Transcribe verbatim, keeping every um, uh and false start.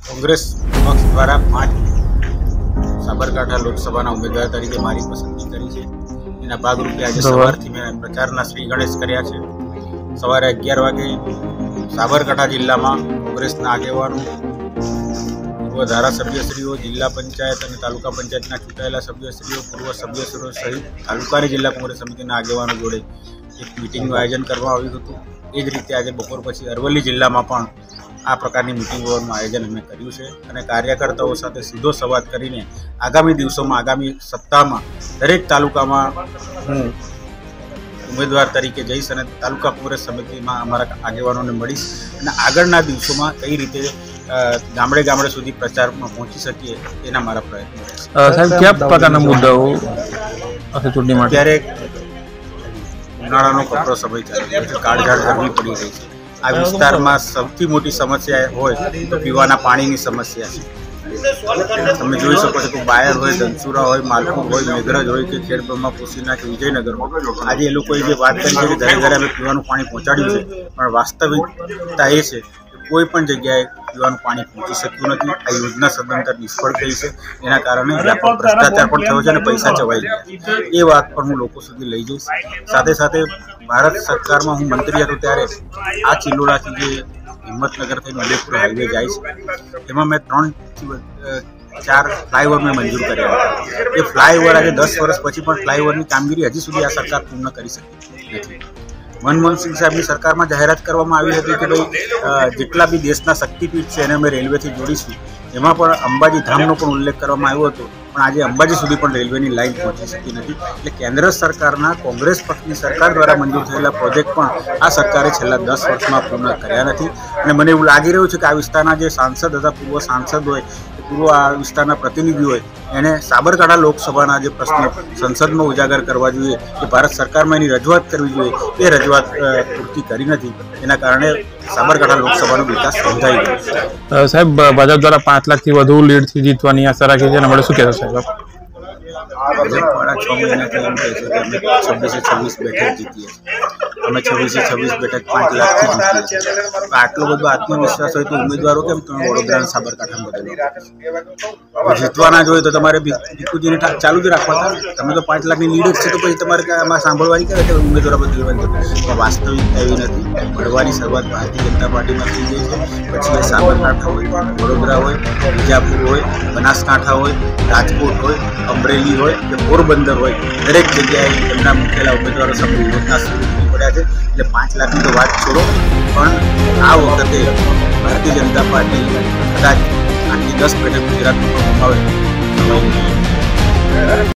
કોંગ્રેસ પક્ષ દ્વારા પાંચ સાબરકાંઠા લોકસભાના ઉમેદવાર તરીકે મારી પસંદગી કરી છે। એના ભાગરૂપે આજે સવારથી મેં પ્રચારના શ્રી ગણેશ કર્યા છે। સવારે અગિયાર વાગે સાબરકાંઠા જિલ્લામાં કોંગ્રેસના આગેવાનો, પૂર્વ ધારાસભ્યશ્રીઓ, જિલ્લા પંચાયત અને તાલુકા પંચાયતના ચૂંટાયેલા સભ્યશ્રીઓ, પૂર્વ સભ્યશ્રીઓ સહિત તાલુકાની જિલ્લા કોંગ્રેસ સમિતિના આગેવાનો જોડે એક મિટિંગનું આયોજન કરવામાં આવ્યું હતું। એ જ રીતે આજે બપોર પછી અરવલ્લી જિલ્લામાં પણ આ પ્રકારની મિટિંગોનું આયોજન અમે કર્યું છે અને કાર્યકર્તાઓ સાથે સીધો સંવાદ કરીને આગામી દિવસોમાં, આગામી સપ્તાહમાં દરેક તાલુકામાં હું ઉમેદવાર તરીકે જઈશ અને તાલુકા કોંગ્રેસ સમિતિમાં અમારા આગેવાનોને મળીશ અને આગળના દિવસોમાં કઈ રીતે ગામડે ગામડે સુધી પ્રચારમાં પહોંચી શકીએ એના મારા પ્રયત્નો રહેશે। સાહેબ, કયા પ્રકારના મુદ્દાઓ ચૂંટણી માટે? અત્યારે ઉનાળાનો કપરો સમય ચાલી રહ્યો છે, કાળઝાળ ગરમી પડી રહી છે। આ વિસ્તારમાં સૌથી મોટી સમસ્યા હોય તો પીવાના પાણીની સમસ્યા છે। તમે જોઈ શકો છો કે બાયર હોય, ધનસુરા હોય, માલપુર હોય, મેઘરજ હોય કે ખેડબ્રહ્મા, પોશીના કે વિજયનગર હોય, આજે એ લોકોએ જે વાત કરી છે કે ઘરે ઘરે અમે પીવાનું પાણી પહોંચાડ્યું છે, પણ વાસ્તવિકતા એ છે કે કોઈ પણ જગ્યાએ પીવાનું પાણી પહોંચી શક્યું નથી। આ યોજના સદંતર નિષ્ફળ થઈ છે, એના કારણે વ્યાપક ભ્રષ્ટાચાર પણ થયો છે અને પૈસા ચવાઈ ગયા। એ વાત પણ હું લોકો સુધી લઈ જઈશ। સાથે સાથે ભારત સરકારમાં હું મંત્રી હતો ત્યારે આ ચિલોડાથી જે હિંમતનગર થઈને ઉદયપુર હાઈવે જાય છે એમાં મેં ત્રણ ચાર ફ્લાયઓવર મેં મંજૂર કર્યા હતા। એ ફ્લાયઓવર આજે દસ વર્ષ પછી પણ ફ્લાયઓવરની કામગીરી હજી સુધી આ સરકાર પૂર્ણ કરી શકી નથી। મનમોહનસિંહ સાહેબની સરકારમાં જાહેરાત કરવામાં આવી હતી કે ભાઈ જેટલા બી દેશના શક્તિપીઠ છે એને અમે રેલવેથી જોડીશું। એમાં પણ અંબાજી ધામનો પણ ઉલ્લેખ કરવામાં આવ્યો હતો, પણ આજે અંબાજી સુધી પણ રેલવેની લાઇન પહોંચી શકી નથી। એટલે કેન્દ્ર સરકારના કોંગ્રેસ પક્ષની સરકાર દ્વારા મંજૂર થયેલા પ્રોજેક્ટ પણ આ સરકારે છેલ્લા દસ વર્ષમાં પૂર્ણ કર્યા નથી। અને મને એવું લાગી રહ્યું છે કે આ વિસ્તારના જે સાંસદ હતા, પૂર્વ સાંસદ હોય, પૂર્વ આ વિસ્તારના પ્રતિનિધિ હોય, એને સાબરકાંઠા લોકસભાના જે પ્રશ્નો સંસદમાં ઉજાગર કરવા જોઈએ, કે ભારત સરકારમાં એની રજૂઆત કરવી જોઈએ, એ રજૂઆત પૂરતી કરી નથી। એના કારણે સાબરકાંઠા લોકસભાનો વિકાસ સમજાઈ ગયો છે। સાહેબ, ભાજપ દ્વારા પાંચ લાખથી વધુ લીડથી જીતવાની આશા રાખી છે અને આપણે શું કહેશો સાહેબ? ભાજપવાળા છ મહિનાથી એમ કહે છે કે અમે છવ્વીસે છવ્વીસ બેઠક જીતીએ છીએ, અમે છવ્વીસે છવ્વીસ બેઠક પાંચ લાખથી જીતીએ છીએ। આટલો બધો આત્મવિશ્વાસ હોય તો ઉમેદવારો કેમ તમે વડોદરા સાબરકાંઠામાં બદલો? જીતવાના જ હોય તો તમારે ભીખુજીને ચાલુ જ રાખવા હતા। તમે તો પાંચ લાખની લીડ જ છે, તો પછી તમારે આમાં સાંભળવાની કરે કે ઉમેદવારો બદલવાની? પણ વાસ્તવિકતા એવી નથી। મળવાની શરૂઆત ભારતીય જનતા પાર્ટીમાં થઈ ગઈ છે, પછી એ સાબરકાંઠા હોય, વડોદરા હોય, બીજાપુર હોય, બનાસકાંઠા હોય, રાજકોટ હોય, અમરેલી હોય કે પોરબંદર હોય, દરેક જગ્યાએ એમના મૂકેલા ઉમેદવારો સામે વિરોધના સૂર પડ્યા છે। એટલે પાંચ લાખની તો વાત છોડો, પણ આ વખતે ભારતીય જનતા પાર્ટી કદાચ આઠથી દસ બેઠક ગુજરાતમાં પણ ગુમાવે।